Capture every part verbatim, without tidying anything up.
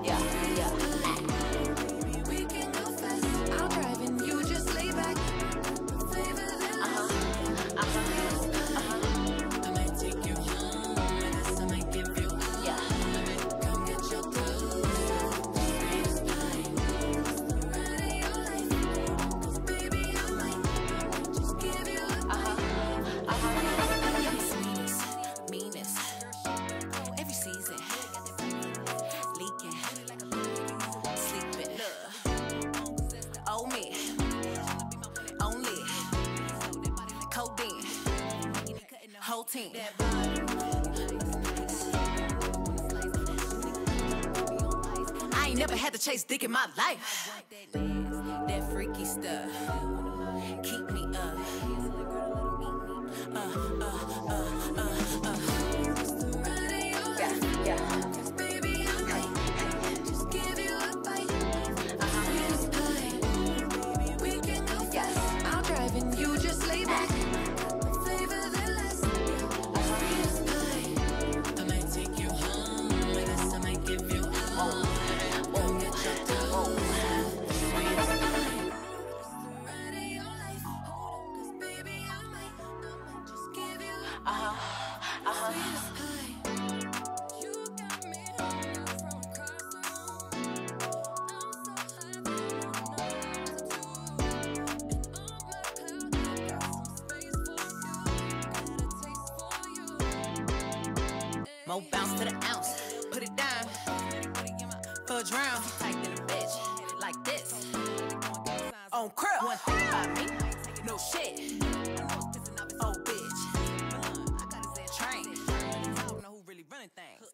yeah, yeah. We can go fast. I'll drive and you just lay back. Flavor the Uh-huh, uh-huh, uh-huh. I might take you home, and this I might give you all. Yeah. Come get your clothes. Sweetest time. Ride of your life. 'Cause baby, I might just give you a bite. Uh-huh, uh-huh. I'm the sweetest, meanest. Every season. Leaking. Sleeping. Oh, me. Only. Codeine. Whole team. I ain't never had to chase dick in my life. That freaky stuff. Keep me up. Uh, uh, uh, uh, uh. Yeah, yeah. Baby, I might just give you a bite. Sweetest pie. We can go fast. I'll drive and you just lay back. Flavor the last. Sweetest pie. I might take you home, and this I might give you all. Come get your dough. Sweetest pie. Ride of your life. Hold on, 'cause baby, I might, I might just give you a Uh-huh, uh-huh. sweetest pie. You got me hungry from across the room. I'm so high that I don't know what to do. And on my cloud, I got some space for you. Got a taste for you. More bounce to the ounce. Put it down. For a drown. Tight than a bitch. Like this. On crib. One thing about me. No shit. Oh, bitch. Train. I don't know who really running things.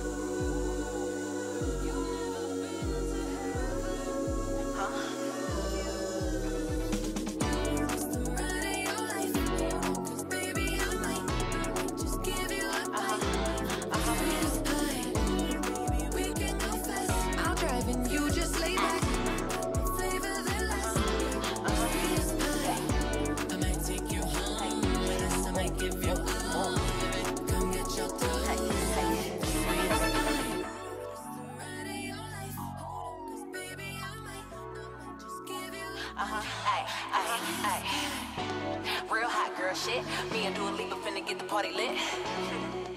Give you all. Come get your dough. Hey, hey. Ride of your life. Hold on, 'cause baby, I might, I might just give you a Uh-huh, ay, ay, ay. Real hot girl shit. Me and Dua Lipa finna get the party lit.